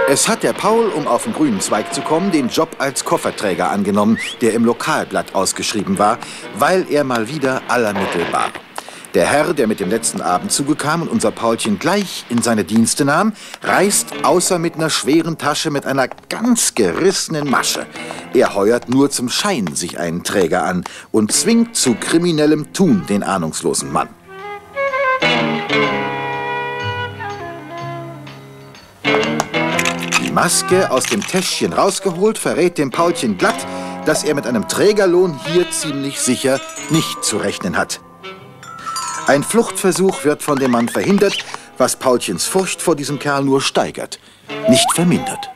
Es hat der Paul, um auf den grünen Zweig zu kommen, den Job als Kofferträger angenommen, der im Lokalblatt ausgeschrieben war, weil er mal wieder aller Mittel war. Der Herr, der mit dem letzten Abend zugekam und unser Paulchen gleich in seine Dienste nahm, reist außer mit einer schweren Tasche mit einer ganz gerissenen Masche. Er heuert nur zum Schein sich einen Träger an und zwingt zu kriminellem Tun den ahnungslosen Mann. Die Maske aus dem Täschchen rausgeholt, verrät dem Paulchen glatt, dass er mit einem Trägerlohn hier ziemlich sicher nicht zu rechnen hat. Ein Fluchtversuch wird von dem Mann verhindert, was Paulchens Furcht vor diesem Kerl nur steigert, nicht vermindert.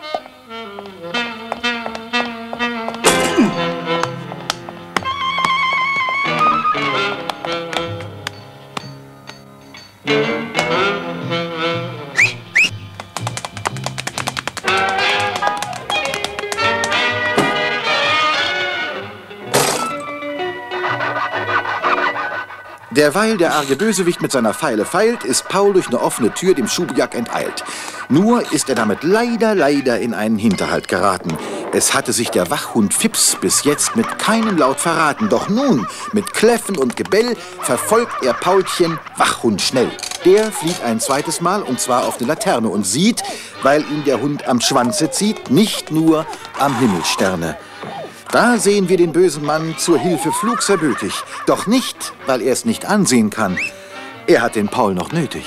Derweil der arge Bösewicht mit seiner Feile feilt, ist Paul durch eine offene Tür dem Schubiak enteilt. Nur ist er damit leider in einen Hinterhalt geraten. Es hatte sich der Wachhund Fips bis jetzt mit keinem Laut verraten. Doch nun, mit Kläffen und Gebell, verfolgt er Paulchen Wachhund schnell. Der flieht ein zweites Mal, und zwar auf eine Laterne, und sieht, weil ihn der Hund am Schwanze zieht, nicht nur am Himmelssterne. Da sehen wir den bösen Mann zur Hilfe flugs erbötig. Doch nicht, weil er es nicht ansehen kann. Er hat den Paul noch nötig.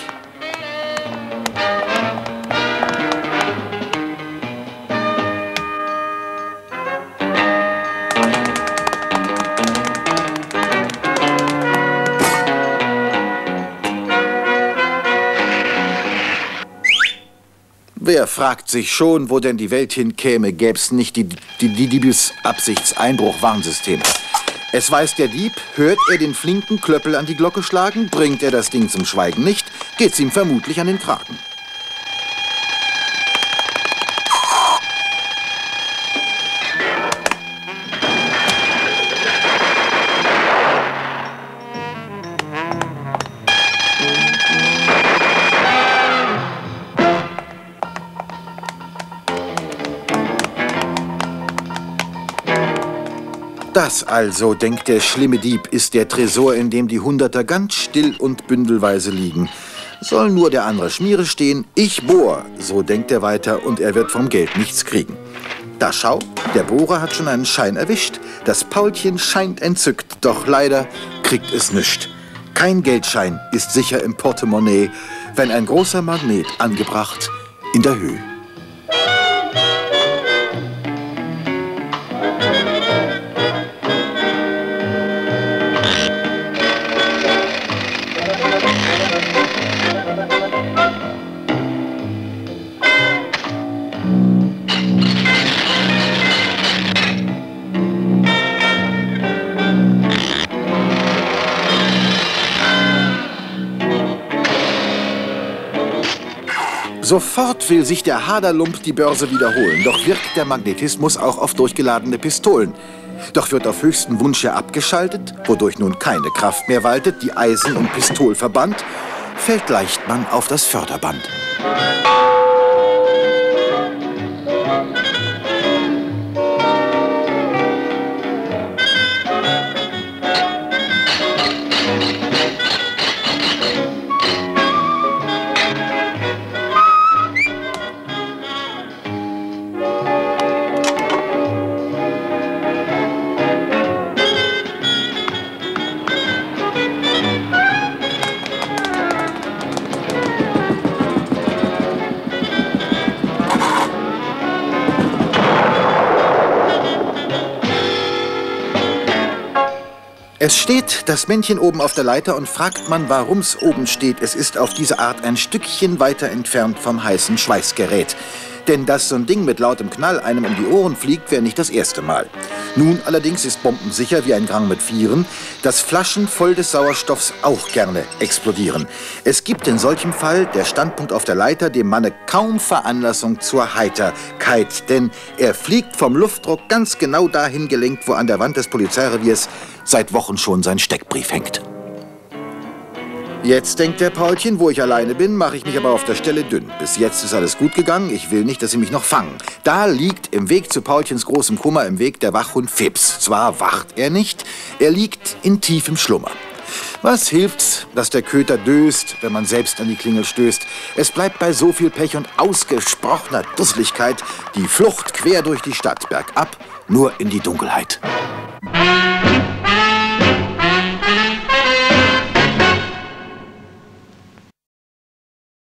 Wer fragt sich schon, wo denn die Welt hinkäme, gäb's nicht die Diebesabsichtseinbruch-Warnsystem. Es weiß der Dieb, hört er den flinken Klöppel an die Glocke schlagen, bringt er das Ding zum Schweigen nicht, geht's ihm vermutlich an den Kragen. Das also, denkt der schlimme Dieb, ist der Tresor, in dem die Hunderter ganz still und bündelweise liegen. Soll nur der andere Schmiere stehen, ich bohr, so denkt er weiter, und er wird vom Geld nichts kriegen. Da schau, der Bohrer hat schon einen Schein erwischt, das Paulchen scheint entzückt, doch leider kriegt es nischt. Kein Geldschein ist sicher im Portemonnaie, wenn ein großer Magnet angebracht in der Höhe. Sofort will sich der Haderlump die Börse wiederholen, doch wirkt der Magnetismus auch auf durchgeladene Pistolen. Doch wird auf höchsten Wunsch abgeschaltet, wodurch nun keine Kraft mehr waltet, die Eisen- und Pistolverband, fällt Leichtmann auf das Förderband. Es steht das Männchen oben auf der Leiter und fragt man, warum's oben steht. Es ist auf diese Art ein Stückchen weiter entfernt vom heißen Schweißgerät. Denn dass so ein Ding mit lautem Knall einem um die Ohren fliegt, wäre nicht das erste Mal. Nun allerdings ist bombensicher wie ein Gang mit Vieren, dass Flaschen voll des Sauerstoffs auch gerne explodieren. Es gibt in solchem Fall, der Standpunkt auf der Leiter, dem Manne kaum Veranlassung zur Heiterkeit. Denn er fliegt vom Luftdruck ganz genau dahin gelenkt, wo an der Wand des Polizeireviers seit Wochen schon sein Steckbrief hängt. Jetzt denkt der Paulchen, wo ich alleine bin, mache ich mich aber auf der Stelle dünn. Bis jetzt ist alles gut gegangen, ich will nicht, dass sie mich noch fangen. Da liegt im Weg zu Paulchens großem Kummer im Weg der Wachhund Fips. Zwar wacht er nicht, er liegt in tiefem Schlummer. Was hilft's, dass der Köter döst, wenn man selbst an die Klingel stößt? Es bleibt bei so viel Pech und ausgesprochener Dusseligkeit die Flucht quer durch die Stadt, bergab, nur in die Dunkelheit.